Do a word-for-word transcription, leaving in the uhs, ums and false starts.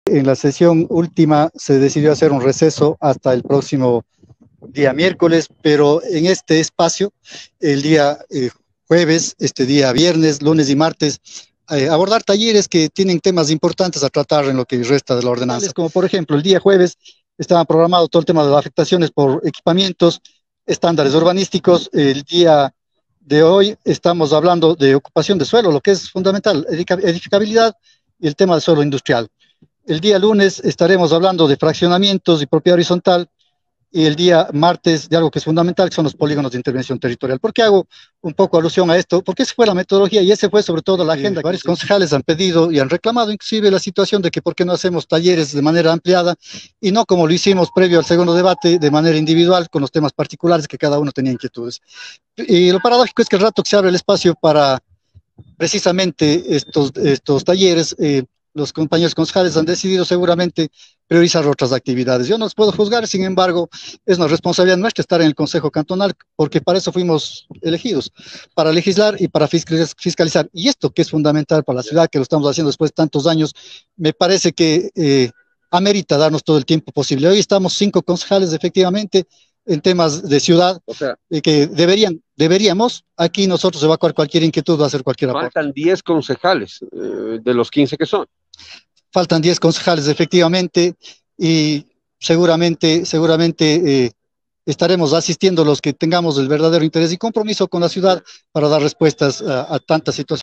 En la sesión última se decidió hacer un receso hasta el próximo día miércoles, pero en este espacio, el día eh, jueves, este día viernes, lunes y martes, eh, abordar talleres que tienen temas importantes a tratar en lo que resta de la ordenanza. Como por ejemplo, el día jueves estaba programado todo el tema de las afectaciones por equipamientos, estándares urbanísticos. El día de hoy estamos hablando de ocupación de suelo, lo que es fundamental, edificabilidad y el tema del suelo industrial. El día lunes estaremos hablando de fraccionamientos y propiedad horizontal, y el día martes de algo que es fundamental, que son los polígonos de intervención territorial. ¿Por qué hago un poco alusión a esto? Porque esa fue la metodología y ese fue sobre todo la agenda. Varios concejales han pedido y han reclamado inclusive la situación de que por qué no hacemos talleres de manera ampliada y no como lo hicimos previo al segundo debate, de manera individual, con los temas particulares que cada uno tenía inquietudes. Y lo paradójico es que el rato que se abre el espacio para precisamente estos, estos talleres, eh, los compañeros concejales han decidido seguramente priorizar otras actividades. Yo no los puedo juzgar, sin embargo, es una responsabilidad nuestra estar en el Consejo Cantonal, porque para eso fuimos elegidos, para legislar y para fiscalizar. Y esto que es fundamental para la ciudad, que lo estamos haciendo después de tantos años, me parece que eh, amerita darnos todo el tiempo posible. Hoy estamos cinco concejales, efectivamente, en temas de ciudad, o sea, eh, que deberían, deberíamos, aquí nosotros evacuar cualquier inquietud, va a hacer cualquier aporte. Faltan diez concejales eh, de los quince que son. Faltan diez concejales, efectivamente, y seguramente, seguramente eh, estaremos asistiendo los que tengamos el verdadero interés y compromiso con la ciudad para dar respuestas a, a tantas situaciones.